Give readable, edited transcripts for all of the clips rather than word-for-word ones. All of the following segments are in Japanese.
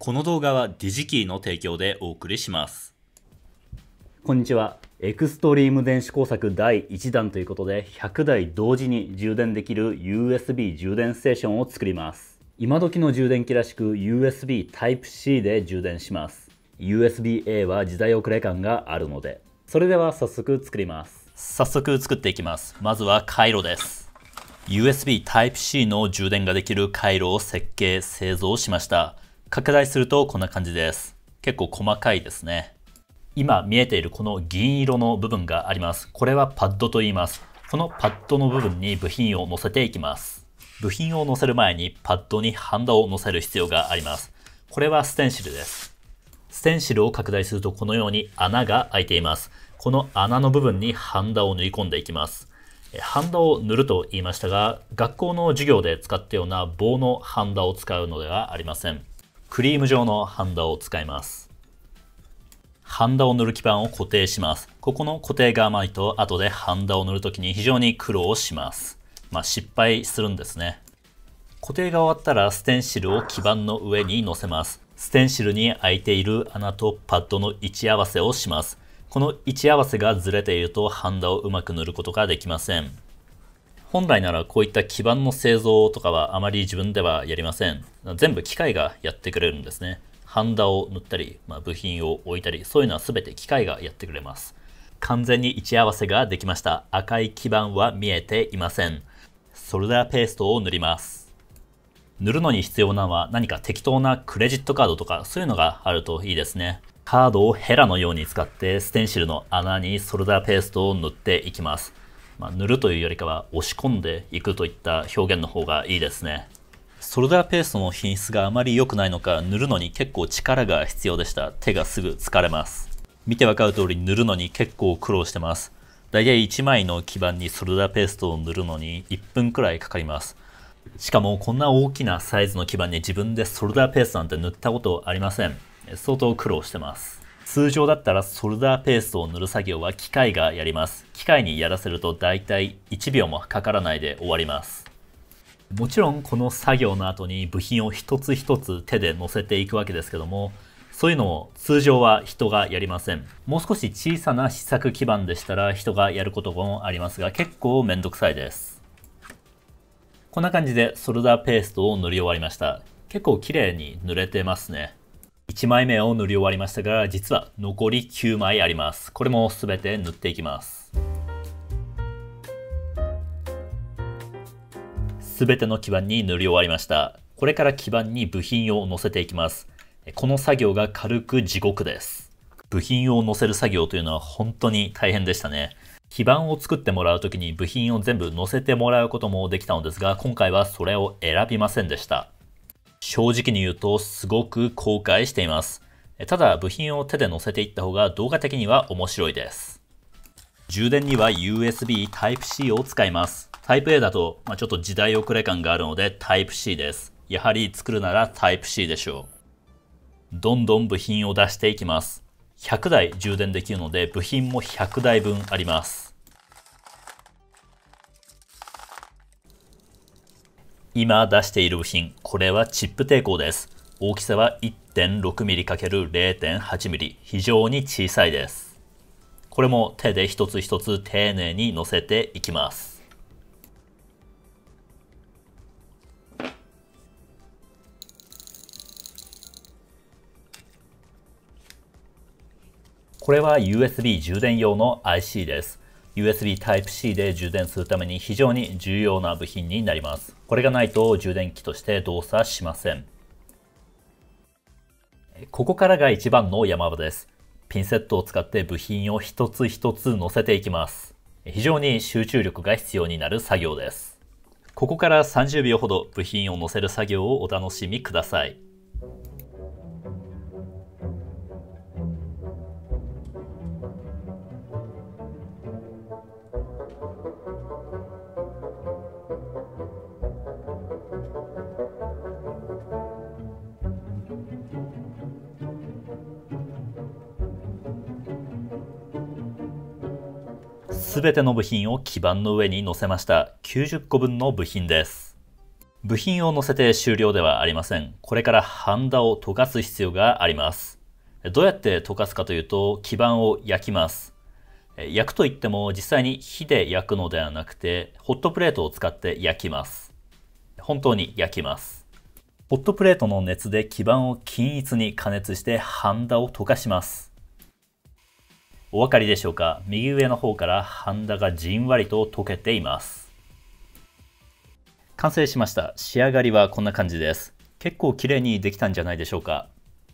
この動画はディジキーの提供でお送りします。 こんにちは。エクストリーム電子工作第1弾ということで、100台同時に充電できる USB 充電ステーションを作ります。今時の充電器らしく USB Type-C で充電します。USB-A は時代遅れ感があるので。それでは早速作ります。 早速作っていきます。まずは回路です。USB Type-C の充電ができる回路を設計・製造しました。拡大するとこんな感じです。結構細かいですね。今見えているこの銀色の部分があります。これはパッドと言います。このパッドの部分に部品を載せていきます。部品を載せる前にパッドにハンダを載せる必要があります。これはステンシルです。ステンシルを拡大するとこのように穴が開いています。この穴の部分にハンダを縫い込んでいきます。ハンダを塗ると言いましたが、学校の授業で使ったような棒のハンダを使うのではありません。クリーム状のハンダを使います。ハンダを塗る基板を固定します。ここの固定が甘いと後でハンダを塗るときに非常に苦労します。失敗するんですね。固定が終わったらステンシルを基板の上に乗せます。ステンシルに開いている穴とパッドの位置合わせをします。この位置合わせがずれているとハンダをうまく塗ることができません。本来ならこういった基板の製造とかはあまり自分ではやりません。全部機械がやってくれるんですね。ハンダを塗ったり、部品を置いたり、そういうのは全て機械がやってくれます。完全に位置合わせができました。赤い基板は見えていません。ソルダーペーストを塗ります。塗るのに必要なのは何か適当なクレジットカードとかそういうのがあるといいですね。カードをヘラのように使ってステンシルの穴にソルダーペーストを塗っていきます。塗るというよりかは押し込んでいくといった表現の方がいいですね。ソルダーペーストの品質があまり良くないのか、塗るのに結構力が必要でした。手がすぐ疲れます。見てわかる通り塗るのに結構苦労してます。だいたい1枚の基板にソルダーペーストを塗るのに1分くらいかかります。しかもこんな大きなサイズの基板に自分でソルダーペーストなんて塗ったことありません。相当苦労してます。通常だったらソルダーペーストを塗る作業は機械がやります。機械にやらせるとだいたい1秒もかからないで終わります。もちろんこの作業の後に部品を一つ一つ手で乗せていくわけですけども、そういうのを通常は人がやりません。もう少し小さな試作基板でしたら人がやることもありますが、結構めんどくさいです。こんな感じでソルダーペーストを塗り終わりました。結構綺麗に塗れてますね。1枚目を塗り終わりましたが、実は残り9枚あります。これも全て塗っていきます。全ての基板に塗り終わりました。これから基板に部品を乗せていきます。この作業が軽く地獄です。部品を乗せる作業というのは本当に大変でしたね。基板を作ってもらうときに部品を全部乗せてもらうこともできたのですが、今回はそれを選びませんでした。正直に言うとすごく後悔しています。ただ部品を手で乗せていった方が動画的には面白いです。充電には USB Type-C を使います。Type-A だとちょっと時代遅れ感があるので Type-C です。やはり作るなら Type-C でしょう。どんどん部品を出していきます。100台充電できるので部品も100台分あります。今出している部品、これはチップ抵抗です。大きさは 1.6mm×0.8mm、非常に小さいです。これも手で一つ一つ丁寧に乗せていきます。これは USB 充電用の IC です。USB Type-C で充電するために非常に重要な部品になります。これがないと充電器として動作しません。ここからが一番の山場です。ピンセットを使って部品を一つ一つ乗せていきます。非常に集中力が必要になる作業です。ここから30秒ほど部品を乗せる作業をお楽しみください。すべての部品を基板の上に乗せました。90個分の部品です。 部品を乗せて終了ではありません。これからハンダを溶かす必要があります。どうやって溶かすかというと、基板を焼きます。焼くといっても実際に火で焼くのではなくて、ホットプレートを使って焼きます。本当に焼きます。ホットプレートの熱で基板を均一に加熱してハンダを溶かします。お分かりでしょうか？右上の方からハンダがじんわりと溶けています。完成しました。仕上がりはこんな感じです。結構綺麗にできたんじゃないでしょうか。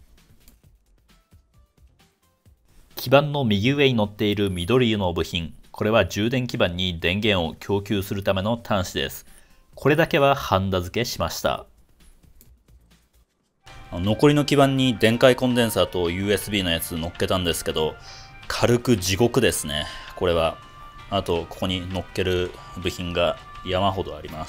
基板の右上に乗っている緑色の部品。これは充電基板に電源を供給するための端子です。これだけはハンダ付けしました。残りの基板に電解コンデンサーと USB のやつ乗っけたんですけど、軽く地獄ですね。これは。あと、ここに乗っける部品が山ほどあります。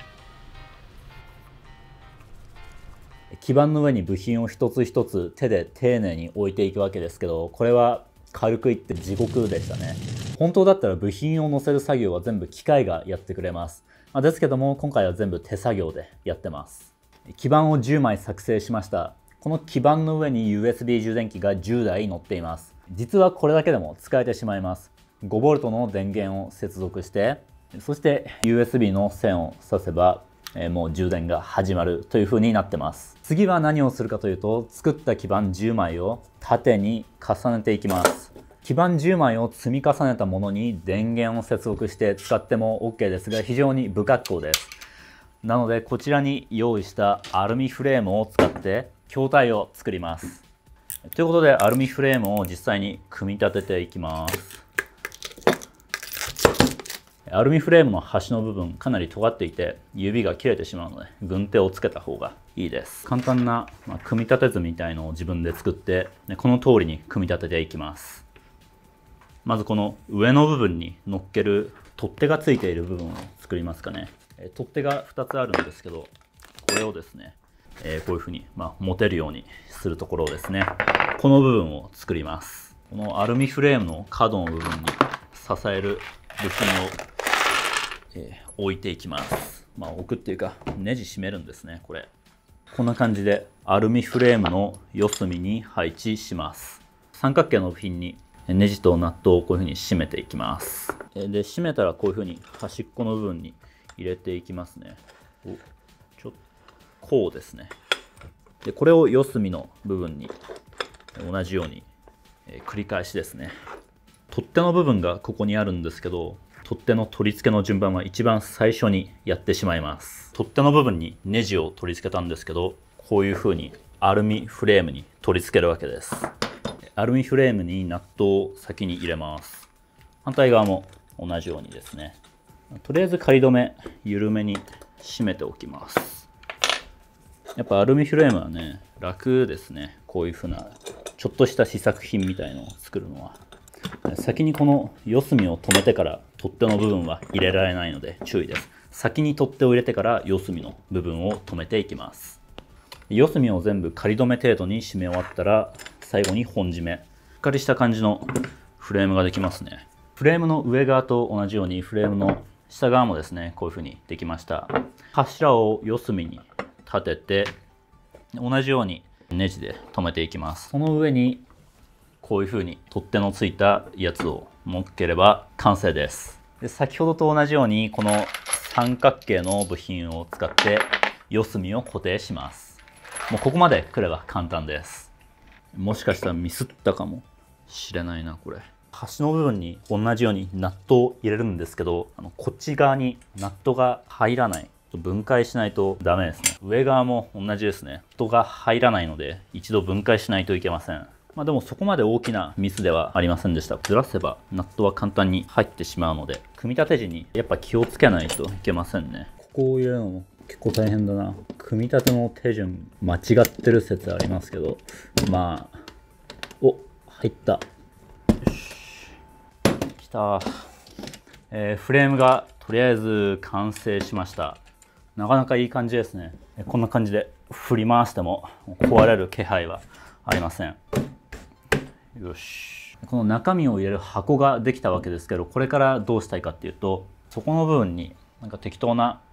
基板の上に部品を一つ一つ手で丁寧に置いていくわけですけど、これは軽く言って地獄でしたね。本当だったら部品を乗せる作業は全部機械がやってくれます。ですけども、今回は全部手作業でやってます。基板を10枚作成しました。この基板の上に USB 充電器が10台乗っています。実はこれだけでも使えてしまいます。5V の電源を接続して、そして USB の線を挿せば、もう充電が始まるという風になってます。次は何をするかというと、作った基板10枚を縦に重ねていきます。基板10枚を積み重ねたものに電源を接続して使っても OK ですが、非常に不格好です。なのでこちらに用意したアルミフレームを使って筐体を作ります。ということでアルミフレームを実際に組み立てていきます。アルミフレームの端の部分かなり尖っていて指が切れてしまうので軍手をつけた方がいいです。簡単な、組み立て図みたいのを自分で作ってこの通りに組み立てていきます。まずこの上の部分に乗っける取っ手がついている部分を作りますかね。取っ手が2つあるんですけど、これをですね、こういうふうに、持てるようにするところをですね、この部分を作ります。このアルミフレームの角の部分に支える部品を、置いていきます。置くっていうかネジ締めるんですね。こんな感じでアルミフレームの四隅に配置します。三角形の部品にネジとナットをこういうふうに締めていきます。で締めたらこういうふうに端っこの部分に入れていきますね。こうですね。でこれを四隅の部分に同じように、繰り返しですね。取っ手の部分がここにあるんですけど、取っ手の取り付けの順番は一番最初にやってしまいます。取っ手の部分にネジを取り付けたんですけど、こういうふうにアルミフレームに取り付けるわけです。アルミフレームにナットを先に入れます。反対側も同じようにですね。とりあえず仮止め緩めに締めておきます。やっぱアルミフレームはね、楽ですね。こういうふうなちょっとした試作品みたいのを作るのは。先にこの四隅を止めてから取っ手の部分は入れられないので注意です。先に取っ手を入れてから四隅の部分を止めていきます。四隅を全部仮止め程度に締め終わったら最後に本締め。しっかりした感じのフレームができますね。フレームの上側と同じようにフレームの下側もですね、こういう風にできました。柱を四隅に立てて同じようにネジで留めていきます。その上にこういう風に取っ手のついたやつを乗っければ完成です。で先ほどと同じようにこの三角形の部品を使って四隅を固定します。もうここまで来れば簡単です。もしかしたらミスったかもしれないな。これ端の部分に同じようにナットを入れるんですけど、こっち側にナットが入らない。分解しないとダメですね。上側も同じですね。ナットが入らないので一度分解しないといけません。でもそこまで大きなミスではありませんでした。ずらせばナットは簡単に入ってしまうので、組み立て時にやっぱ気をつけないといけませんね。ここを入れるのも結構大変だな。組み立ての手順間違ってる説ありますけど、お、入った。よし。きた。フレームがとりあえず完成しました。なかなかいい感じですね。こんな感じで振り回しても壊れる気配はありません。よし。この中身を入れる箱ができたわけですけど、これからどうしたいかっていうと、そこの部分になんか適当な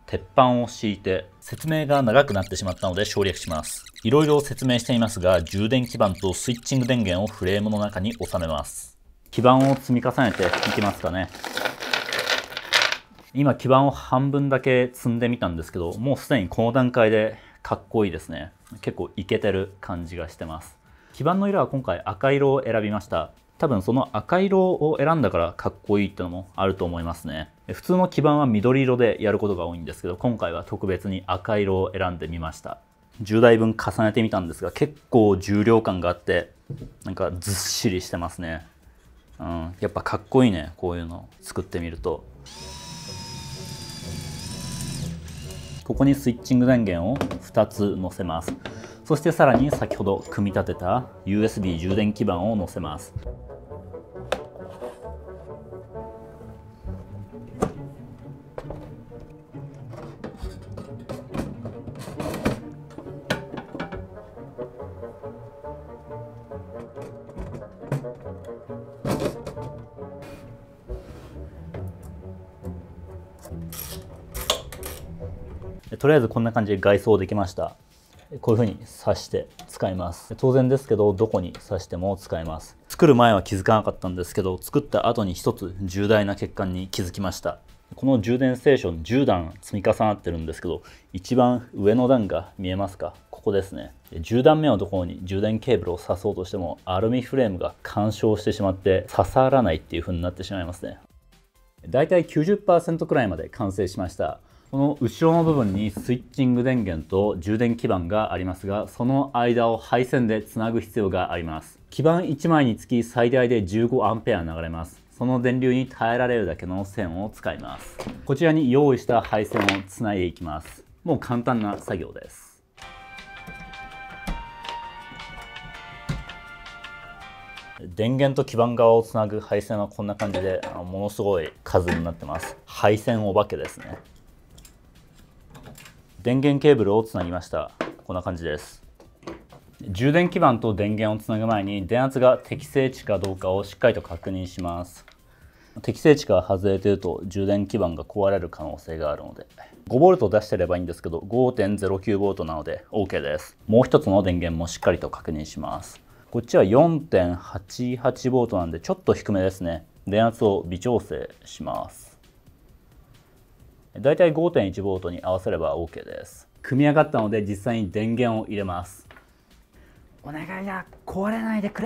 鉄板を敷いて、説明が長くなってしまったので省略します。いろいろ説明していますが、充電基板とスイッチング電源をフレームの中に収めます。基板を積み重ねていきますかね。今基板を半分だけ積んでみたんですけど、もうすでにこの段階でかっこいいですね。結構イケてる感じがしてます。基板の色は今回赤色を選びました。多分その赤色を選んだからかっこいいってのもあると思いますね。普通の基板は緑色でやることが多いんですけど、今回は特別に赤色を選んでみました。10台分重ねてみたんですが、結構重量感があって、なんかずっしりしてますね。やっぱかっこいいね、こういうの作ってみると。ここにスイッチング電源を2つ載せます。そしてさらに先ほど組み立てた USB 充電基板を載せます。とりあえずこんな感じで外装できました。こういう風に刺して使います。当然ですけど、どこに刺しても使えます。作る前は気づかなかったんですけど、作った後に一つ重大な欠陥に気づきました。この充電ステーション10段積み重なってるんですけど、一番上の段が見えますか？ここですね。10段目のところに充電ケーブルを刺そうとしても、アルミフレームが干渉してしまって刺さらないっていう風になってしまいますね。だいたい 90% くらいまで完成しました。この後ろの部分にスイッチング電源と充電基板がありますが、その間を配線でつなぐ必要があります。基板1枚につき最大で 15A 流れます。その電流に耐えられるだけの線を使います。こちらに用意した配線をつないでいきます。もう簡単な作業です。電源と基板側をつなぐ配線はこんな感じで、ものすごい数になってます。配線お化けですね。電源ケーブルをつなぎました。こんな感じです。充電基板と電源をつなぐ前に電圧が適正値かどうかをしっかりと確認します。適正値が外れていると充電基板が壊れる可能性があるので、5V 出してればいいんですけど 5.09V なので OK です。もう一つの電源もしっかりと確認します。こっちは 4.88V なんでちょっと低めですね。電圧を微調整します。だいたい 5.1V に合わせれば OK です。組み上がったので実際に電源を入れます。お願いだ、壊れないでくれ。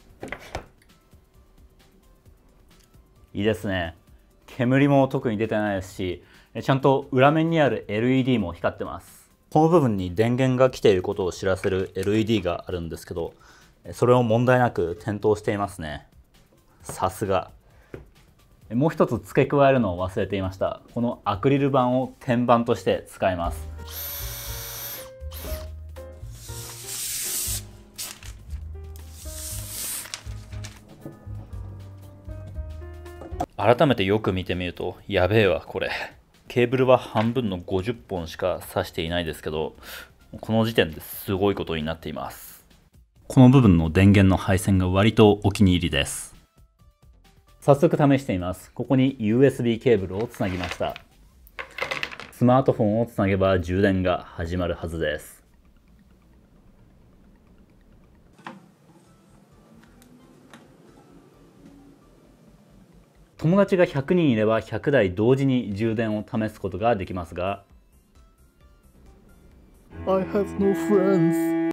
いいですね。煙も特に出てないですし、ちゃんと裏面にある LED も光ってます。この部分に電源が来ていることを知らせる LED があるんですけど、それを問題なく点灯していますね。さすが。もう一つ付け加えるのを忘れていました。このアクリル板を天板として使います。改めてよく見てみると、やべえわこれ。ケーブルは半分の50本しか挿していないですけど、この時点ですごいことになっています。この部分の電源の配線が割とお気に入りです。早速試してみます。ここに USB ケーブルをつなぎました。スマートフォンをつなげば充電が始まるはずです。友達が100人いれば100台同時に充電を試すことができますが、I have no friends。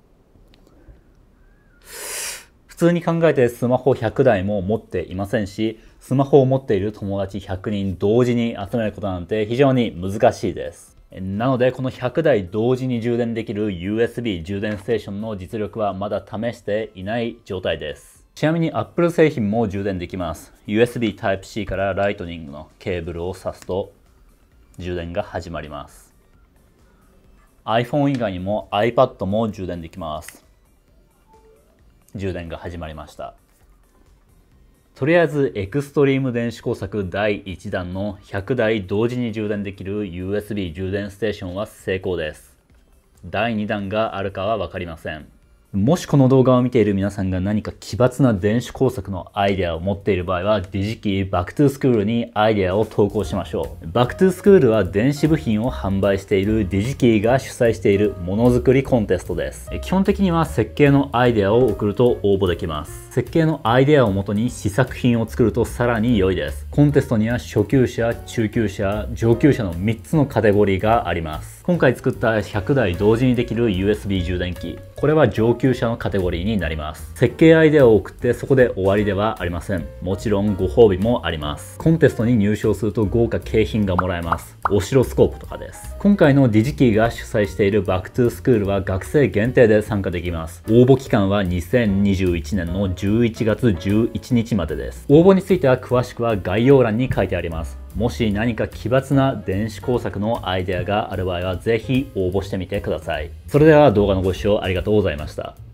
普通に考えてスマホ100台も持っていませんし、スマホを持っている友達100人同時に集めることなんて非常に難しいです。なのでこの100台同時に充電できる USB 充電ステーションの実力はまだ試していない状態です。ちなみに Apple 製品も充電できます。USB Type-C から Lightning のケーブルを挿すと充電が始まります。iPhone 以外にも iPad も充電できます。充電が始まりました。とりあえずエクストリーム電子工作第1弾の100台同時に充電できる USB 充電ステーションは成功です。第2弾があるかは分かりません。 もしこの動画を見ている皆さんが何か奇抜な電子工作のアイデアを持っている場合は、デジキーバックトゥースクールにアイデアを投稿しましょう。バックトゥースクールは電子部品を販売しているデジキーが主催しているものづくりコンテストです。基本的には設計のアイデアを送ると応募できます。設計のアイデアをもとに試作品を作るとさらに良いです。コンテストには初級者、中級者、上級者の3つのカテゴリーがあります。今回作った100台同時にできる USB 充電器。これは上級者のカテゴリーになります。設計アイデアを送ってそこで終わりではありません。もちろんご褒美もあります。コンテストに入賞すると豪華景品がもらえます。オシロスコープとかです。今回のディジキーが主催しているバックトゥースクールは学生限定で参加できます。応募期間は2021年の11月11日までです。応募については詳しくは概要欄に書いてあります。もし何か奇抜な電子工作のアイデアがある場合はぜひ応募してみてください。それでは動画のご視聴ありがとうございました。